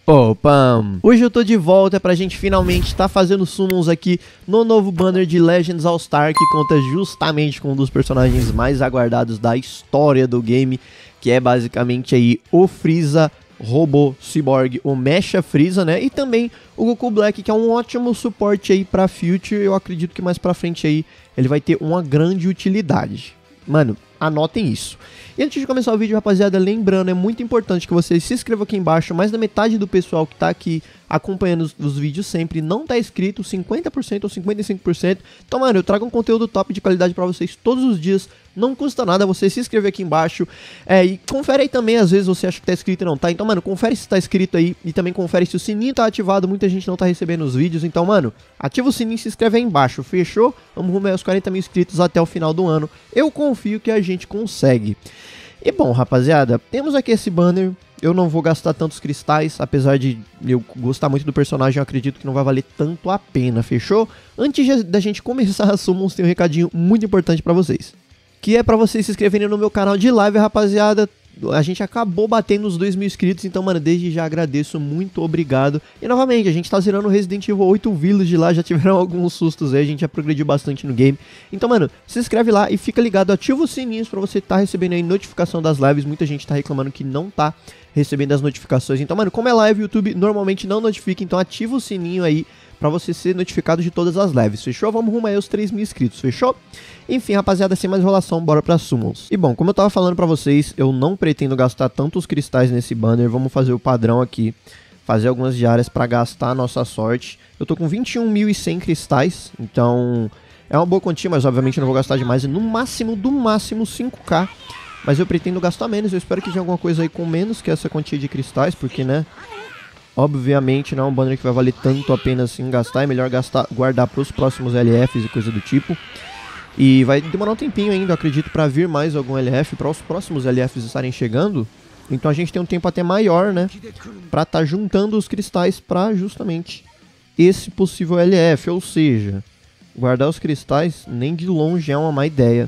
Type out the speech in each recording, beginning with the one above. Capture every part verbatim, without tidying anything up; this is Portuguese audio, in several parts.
Opa! Hoje eu tô de volta pra gente finalmente tá fazendo summons aqui no novo banner de Legends All-Star, que conta justamente com um dos personagens mais aguardados da história do game, que é basicamente aí o Frieza Robô Cyborg, o Mecha Frieza, né? E também o Goku Black, que é um ótimo suporte aí pra Future. Eu acredito que mais pra frente aí ele vai ter uma grande utilidade. Mano, anotem isso. E antes de começar o vídeo, rapaziada, lembrando, é muito importante que vocês se inscrevam aqui embaixo. Mais da metade do pessoal que tá aqui acompanhando os, os vídeos sempre não tá inscrito, cinquenta por cento ou cinquenta e cinco por cento. Então, mano, eu trago um conteúdo top de qualidade pra vocês todos os dias. Não custa nada você se inscrever aqui embaixo. É, e confere aí também, às vezes você acha que tá inscrito e não tá. Então, mano, confere se tá inscrito aí e também confere se o sininho tá ativado. Muita gente não tá recebendo os vídeos. Então, mano, ativa o sininho e se inscreve aí embaixo. Fechou? Vamos rumo aos quarenta mil inscritos até o final do ano. Eu confio que a gente consegue. E bom, rapaziada, temos aqui esse banner. Eu não vou gastar tantos cristais, apesar de eu gostar muito do personagem, eu acredito que não vai valer tanto a pena, fechou? Antes da gente começar a summons, tem um recadinho muito importante pra vocês, que é pra vocês se inscreverem no meu canal de live, rapaziada. A gente acabou batendo os dois mil inscritos, então, mano, desde já agradeço, muito obrigado. E novamente, a gente tá zerando Resident Evil oito Village lá, já tiveram alguns sustos aí, a gente já progrediu bastante no game. Então, mano, se inscreve lá e fica ligado, ativa os sininhos pra você tá recebendo aí notificação das lives. Muita gente tá reclamando que não tá recebendo as notificações. Então, mano, como é live, o YouTube normalmente não notifica, então ativa o sininho aí pra você ser notificado de todas as lives, fechou? Vamos rumo aí aos três mil inscritos, fechou? Enfim, rapaziada, sem mais enrolação, bora pra summons. E bom, como eu tava falando pra vocês, eu não pretendo gastar tantos cristais nesse banner. Vamos fazer o padrão aqui, fazer algumas diárias pra gastar a nossa sorte. Eu tô com vinte e um mil e cem cristais, então é uma boa quantia, mas obviamente eu não vou gastar demais. No máximo, do máximo, cinco K. Mas eu pretendo gastar menos, eu espero que venha alguma coisa aí com menos que essa quantia de cristais, porque, né, obviamente não é um banner que vai valer tanto a pena assim gastar. É melhor gastar, guardar para os próximos L Fs e coisa do tipo. E vai demorar um tempinho ainda, eu acredito, para vir mais algum L F, para os próximos L Fs estarem chegando. Então a gente tem um tempo até maior, né, para estar tá juntando os cristais para justamente esse possível L F. Ou seja, guardar os cristais nem de longe é uma má ideia.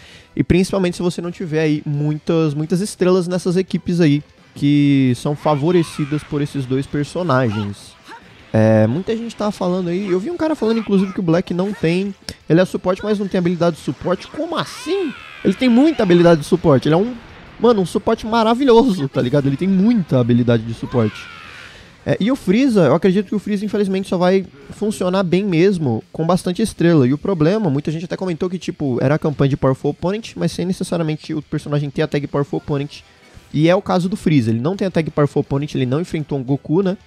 E principalmente se você não tiver aí muitas, muitas estrelas nessas equipes aí, que são favorecidas por esses dois personagens. É, muita gente tava falando aí, eu vi um cara falando inclusive que o Black não tem, ele é suporte, mas não tem habilidade de suporte. Como assim? Ele tem muita habilidade de suporte, ele é um, mano, um suporte maravilhoso, tá ligado? Ele tem muita habilidade de suporte. É, e o Frieza, eu acredito que o Frieza infelizmente só vai funcionar bem mesmo com bastante estrela. E o problema, muita gente até comentou que tipo, era a campanha de Powerful Opponent, mas sem necessariamente o personagem ter a tag Powerful Opponent. E é o caso do Frieza, ele não tem a tag Powerful Opponent, ele não enfrentou um Goku, né?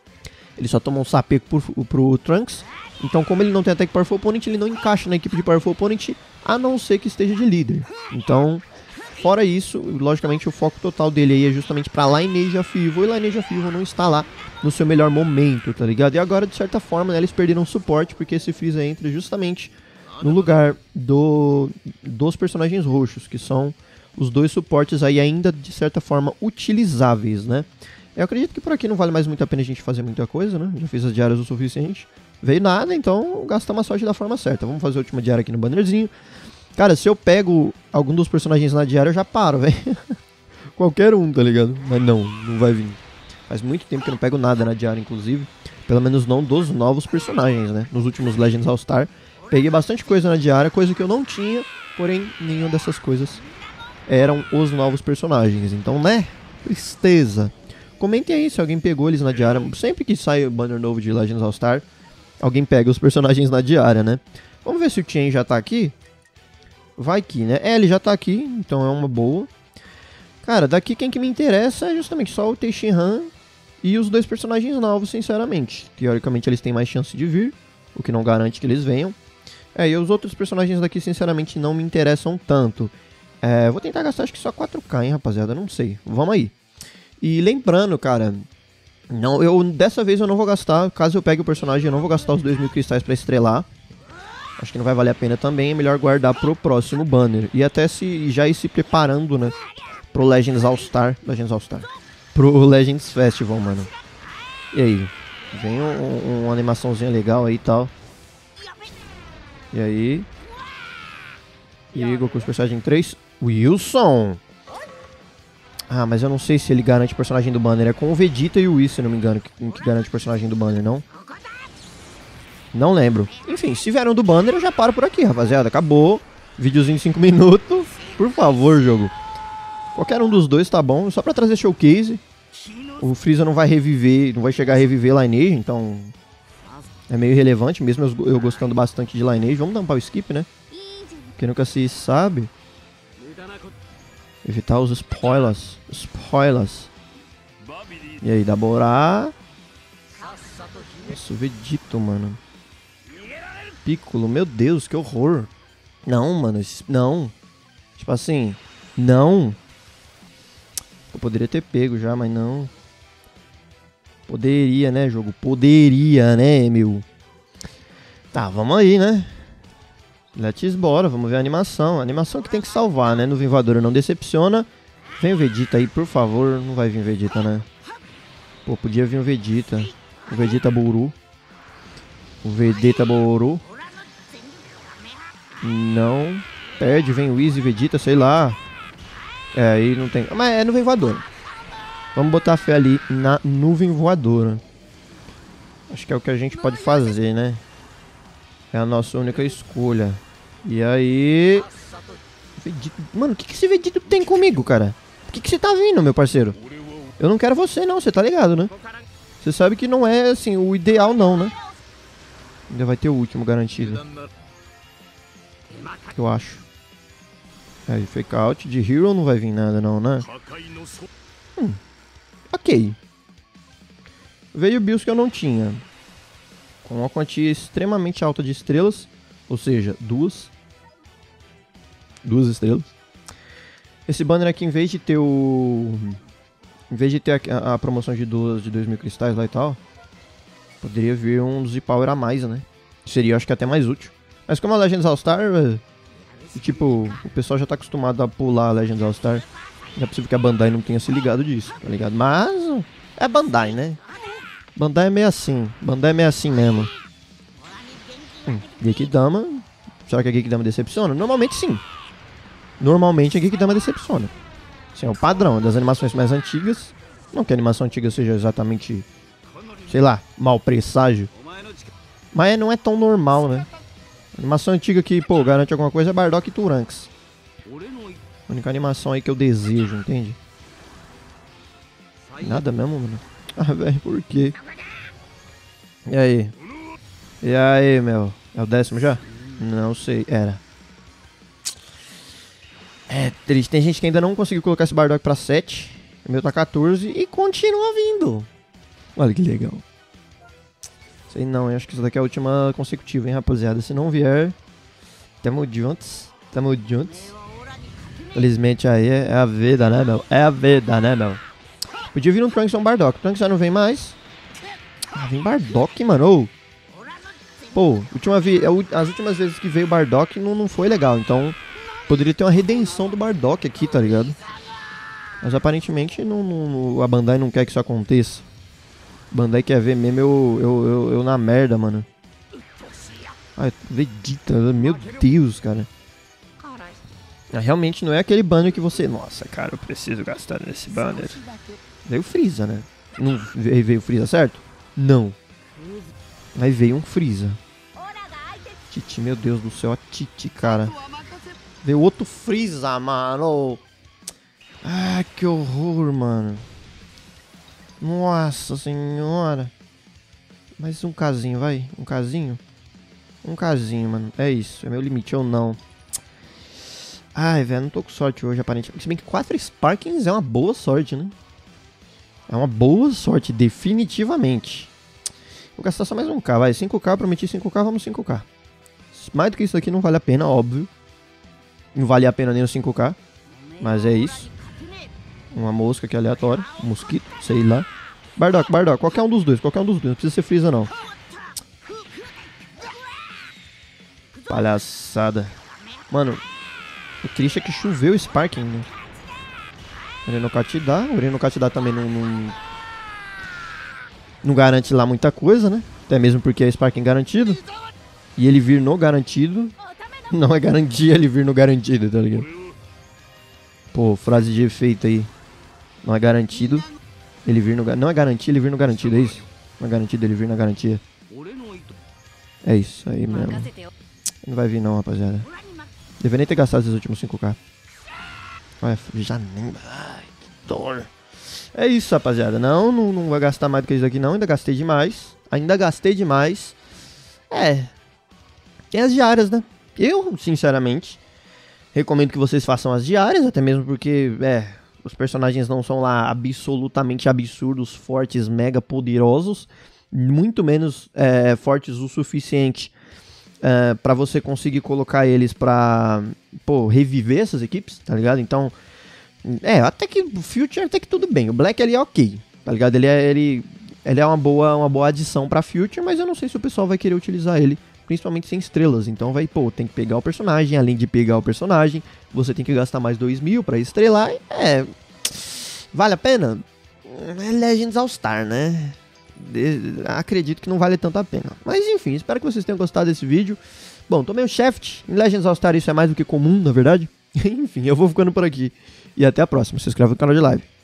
Ele só tomou um sapeco pro, pro Trunks. Então, como ele não tem a tag Powerful Opponent, ele não encaixa na equipe de Powerful Opponent, a não ser que esteja de líder. Então, fora isso, logicamente o foco total dele aí é justamente pra Lineage of Evil. E Lineage of Evil não está lá no seu melhor momento, tá ligado? E agora, de certa forma, né, eles perderam suporte, porque esse Frieza entra justamente no lugar do, dos personagens roxos, que são os dois suportes aí ainda, de certa forma, utilizáveis, né? Eu acredito que por aqui não vale mais muito a pena a gente fazer muita coisa, né? Já fiz as diárias o suficiente. Veio nada, então gastar uma sorte da forma certa. Vamos fazer a última diária aqui no bannerzinho. Cara, se eu pego algum dos personagens na diária, eu já paro, velho. Qualquer um, tá ligado? Mas não, não vai vir. Faz muito tempo que eu não pego nada na diária, inclusive. Pelo menos não dos novos personagens, né? Nos últimos Legends All-Star, peguei bastante coisa na diária, coisa que eu não tinha, porém, nenhuma dessas coisas eram os novos personagens. Então, né? Tristeza. Comentem aí se alguém pegou eles na diária. Sempre que sai o banner novo de Legends All-Star, alguém pega os personagens na diária, né? Vamos ver se o Chen já tá aqui. Vai que, né? É, ele já tá aqui, então é uma boa. Cara, daqui quem que me interessa é justamente só o Tenshinhan e os dois personagens novos, sinceramente. Teoricamente eles têm mais chance de vir, o que não garante que eles venham. É, e os outros personagens daqui, sinceramente, não me interessam tanto. É, vou tentar gastar acho que só quatro K, hein, rapaziada, não sei. Vamos aí. E lembrando, cara, não, eu, dessa vez eu não vou gastar, caso eu pegue o personagem, eu não vou gastar os dois mil cristais pra estrelar. Acho que não vai valer a pena também, é melhor guardar pro próximo banner. E até se já ir se preparando, né, pro Legends All-Star, Legends All-Star, pro Legends Festival, mano. E aí, vem um, um, uma animaçãozinha legal aí e tal. E aí... E aí, Goku Super Saiyajin três, Wilson! Ah, mas eu não sei se ele garante o personagem do banner. É com o Vegeta e o Whis, se não me engano, que, que garante o personagem do banner, não? Não lembro. Enfim, se vieram do banner, eu já paro por aqui, rapaziada. Acabou. Videozinho de cinco minutos. Por favor, jogo. Qualquer um dos dois tá bom. Só pra trazer showcase. O Freeza não vai reviver, não vai chegar a reviver Lineage, então é meio irrelevante, mesmo eu, eu gostando bastante de Lineage. Vamos dar um pau skip, né? Porque nunca se sabe. Evitar os spoilers. Spoilers. E aí, Daborá. Nossa, o Vegito, mano. Piccolo, meu Deus, que horror. Não, mano, não. Tipo assim, não. Eu poderia ter pego já, mas não. Poderia, né, jogo? Poderia, né, meu? Tá, vamos aí, né? Let's bora, vamos ver a animação. A animação que tem que salvar, né? No Vingador não decepciona. Vem o Vegeta aí, por favor. Não vai vir o Vegeta, né? Pô, podia vir o Vegeta. O Vegeta Boru. O Vegeta Boru. Não. Perde, vem o Whis e Vegeta, sei lá. É, aí não tem... Mas é nuvem voadora. Vamos botar fé ali na nuvem voadora. Acho que é o que a gente pode fazer, né? É a nossa única escolha. E aí... Vegeta... Mano, o que, que esse Vegeta tem comigo, cara? Por que, que você tá vindo, meu parceiro? Eu não quero você, não. Você tá ligado, né? Você sabe que não é, assim, o ideal, não, né? Ainda vai ter o último garantido. Eu acho. Aí, fake out de Hero não vai vir nada, não, né? Hum. Ok. Veio builds que eu não tinha. Com uma quantia extremamente alta de estrelas. Ou seja, duas. Duas estrelas. Esse banner aqui, em vez de ter o... Em vez de ter a, a promoção de duas de dois mil cristais lá e tal, poderia vir um dos Z-Power a mais, né? Seria, acho que até mais útil. Mas como a Legends All-Star, tipo, o pessoal já tá acostumado a pular a Legends All-Star. Não é possível que a Bandai não tenha se ligado disso, tá ligado? Mas é a Bandai, né? Bandai é meio assim. Bandai é meio assim mesmo. Hum, Genkidama. Será que a Genkidama decepciona? Normalmente sim. Normalmente a Genkidama decepciona. Assim, é o padrão das animações mais antigas. Não que a animação antiga seja exatamente, sei lá, mau presságio. Mas não é tão normal, né? A animação antiga que, pô, garante alguma coisa é Bardock e Trunks. A única animação aí que eu desejo, entende? Nada mesmo, mano. Ah, velho, por quê? E aí? E aí, meu? É o décimo já? Não sei, era. É triste, tem gente que ainda não conseguiu colocar esse Bardock pra sete. O meu tá quatorze e continua vindo. Olha que legal. Sei não, eu acho que isso daqui é a última consecutiva, hein, rapaziada. Se não vier, tamo juntos. Tamo juntos. Felizmente aí é a vida, né, meu? É a vida, né, meu? Podia vir um Trunks ou um Bardock. Trunks já não vem mais. Ah, vem Bardock, mano. Pô, última vez, as últimas vezes que veio Bardock não, não foi legal. Então, poderia ter uma redenção do Bardock aqui, tá ligado? Mas aparentemente não, não, a Bandai não quer que isso aconteça. Bandai quer ver mesmo eu, eu, eu, eu na merda, mano. Ai, Vegeta, meu Deus, cara. Ah, realmente não é aquele banner que você... Nossa, cara, eu preciso gastar nesse banner. Veio Freeza, né? Não veio Freeza, certo? Não. Mas veio um Freeza. Titi, meu Deus do céu, a Titi, cara. Veio outro Freeza, mano. Ah, que horror, mano. Nossa senhora. Mais um casinho, vai. Um casinho. Um casinho, mano. É isso, é meu limite ou não. Ai, velho, não tô com sorte hoje, aparentemente. Se bem que quatro Sparkings é uma boa sorte, né? É uma boa sorte, definitivamente. Vou gastar só mais um K, vai. cinco K, prometi cinco K, vamos cinco K. Mais do que isso aqui não vale a pena, óbvio. Não vale a pena nem os cinco K. Mas é isso. Uma mosca aqui aleatória. Um mosquito, sei lá. Bardock, Bardock, qualquer um dos dois, qualquer um dos dois. Não precisa ser Freeza, não. Palhaçada. Mano, o triste é que choveu o Sparking, né? Ureno Katidá. O Ureno Katidá também não, não... Não garante lá muita coisa, né? Até mesmo porque é Sparking garantido. E ele vir no garantido não é garantia ele vir no garantido, tá ligado? Pô, frase de efeito aí. Não é garantido ele vir no... Não é garantido ele vir no garantido, é isso? Não é garantido ele vir na garantia. É isso aí mesmo. Não vai vir não, rapaziada. Deveria nem ter gastado esses últimos cinco K. Olha, já nem... Ai, que dor. É isso, rapaziada. Não, não, não vai gastar mais do que isso aqui não. Ainda gastei demais. Ainda gastei demais. É. Tem as diárias, né? Eu, sinceramente, recomendo que vocês façam as diárias. Até mesmo porque, é... Os personagens não são lá absolutamente absurdos, fortes, mega poderosos. Muito menos é, fortes o suficiente é, pra você conseguir colocar eles pra, pô, reviver essas equipes, tá ligado? Então, é, até que o Future até que tudo bem. O Black ali é ok, tá ligado? Ele é, ele, ele é uma, boa, uma boa adição pra Future, mas eu não sei se o pessoal vai querer utilizar ele, principalmente sem estrelas. Então vai, pô, tem que pegar o personagem, além de pegar o personagem, você tem que gastar mais dois mil pra estrelar. É, vale a pena? É Legends All-Star, né? De, acredito que não vale tanto a pena. Mas enfim, espero que vocês tenham gostado desse vídeo. Bom, tomei o Shaft. Em Legends All-Star isso é mais do que comum, na verdade. Enfim, eu vou ficando por aqui. E até a próxima. Se inscreve no canal de live.